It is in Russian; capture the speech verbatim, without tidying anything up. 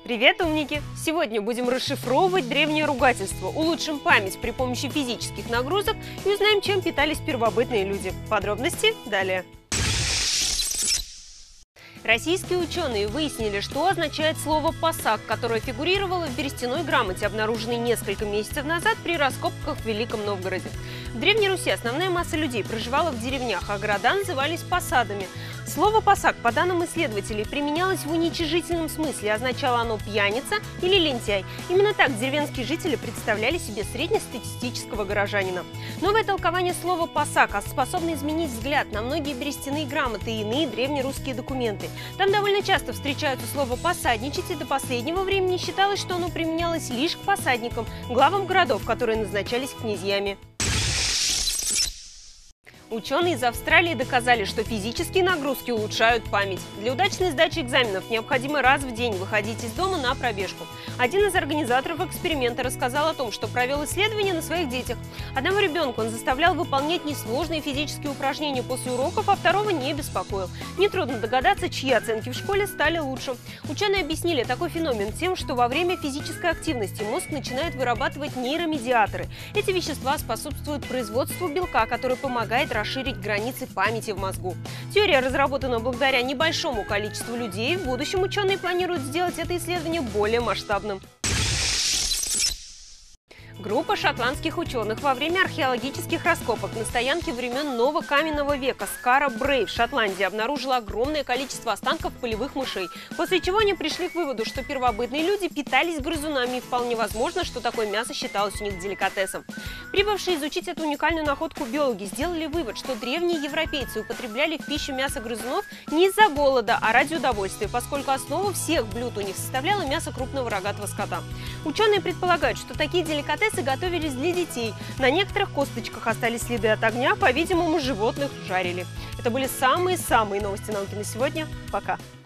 Привет, умники! Сегодня будем расшифровывать древнее ругательство, улучшим память при помощи физических нагрузок и узнаем, чем питались первобытные люди. Подробности далее. Российские ученые выяснили, что означает слово «посаг», которое фигурировало в берестяной грамоте, обнаруженной несколько месяцев назад при раскопках в Великом Новгороде. В Древней Руси основная масса людей проживала в деревнях, а города назывались посадами. Слово «посаг», по данным исследователей, применялось в уничижительном смысле, означало оно «пьяница» или «лентяй». Именно так деревенские жители представляли себе среднестатистического горожанина. Новое толкование слова «посаг» способно изменить взгляд на многие берестяные грамоты и иные древнерусские документы. Там довольно часто встречаются слово «посадничать», и до последнего времени считалось, что оно применялось лишь к посадникам, главам городов, которые назначались князьями. Ученые из Австралии доказали, что физические нагрузки улучшают память. Для удачной сдачи экзаменов необходимо раз в день выходить из дома на пробежку. Один из организаторов эксперимента рассказал о том, что провел исследование на своих детях. Одного ребенка он заставлял выполнять несложные физические упражнения после уроков, а второго не беспокоил. Нетрудно догадаться, чьи оценки в школе стали лучше. Ученые объяснили такой феномен тем, что во время физической активности мозг начинает вырабатывать нейромедиаторы. Эти вещества способствуют производству белка, который помогает расширить границы памяти в мозгу. Теория разработана благодаря небольшому количеству людей. В будущем ученые планируют сделать это исследование более масштабным. Группа шотландских ученых во время археологических раскопок на стоянке времен Новокаменного века Скара-Брей в Шотландии обнаружила огромное количество останков полевых мышей, после чего они пришли к выводу, что первобытные люди питались грызунами, и вполне возможно, что такое мясо считалось у них деликатесом. Прибывшие изучить эту уникальную находку биологи сделали вывод, что древние европейцы употребляли в пищу мясо грызунов не из-за голода, а ради удовольствия, поскольку основу всех блюд у них составляло мясо крупного рогатого скота. Ученые предполагают, что такие деликатесы готовились для детей. На некоторых косточках остались следы от огня, по-видимому, животных жарили. Это были самые-самые новости науки на сегодня. Пока!